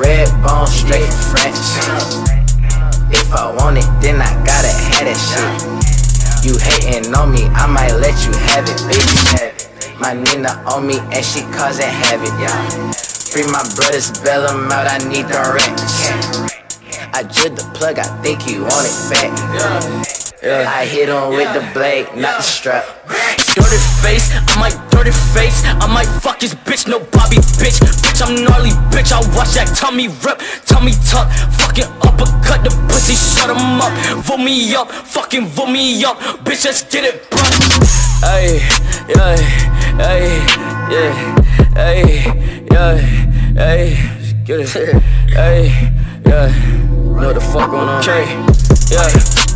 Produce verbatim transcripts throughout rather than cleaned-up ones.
red bone straight from France. If I want it, then I gotta have that shit. You hating on me, I might let you have it, baby. My Nina on me and she causing havoc, yeah. Free my brothers, bail them out, I need the rent. I drilled the plug, I think he want it back. Yeah. I hit him with the blade, not the strap. Dirty face, I might dirty face. I might fuck his bitch, no Bobby bitch. Bitch, I'm gnarly, bitch, I watch that tummy rip, tummy tuck. Fucking uppercut the pussy, shut him up. Vote me up, fucking vote me up. Bitch, let's get it, bro. Ay, yeah, ay, yeah, ay, yeah, ay, get it, ay, yeah. Know what the fuck going on? Okay, yeah.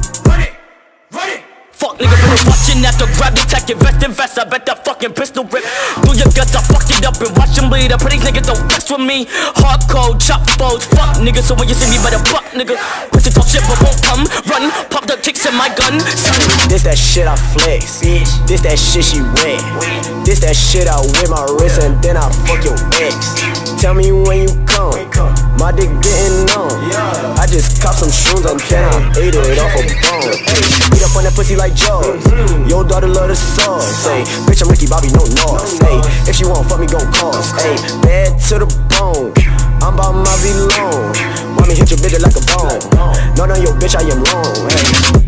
Fuck nigga, been watching at the grab the tech, invest, invest, I bet that fucking pistol rip through your guts, I fuck it up and watch them bleed. I put these niggas don't flex with me. Hardcore, chop foes, fuck nigga. So when you see me better fuck nigga. Pussy talk shit but won't come, run, pop the kicks in my gun, son. This that shit I flex, bitch. This that shit she wet. This that shit I whip my wrist and then I fuck your ex. Tell me when you come, my dick getting on. I just cop some shrooms, I'm then I ate it off a bone. Beat up on that pussy like Jaws. Your daughter love the sauce. Say, bitch, I'm Ricky Bobby, no noise. Hey, if she won't fuck me, gon' cost. Hey, bad to the bone. I'm bout my V long. Want me hit your bitch like a bone. No, no, your bitch, I am wrong. Hey.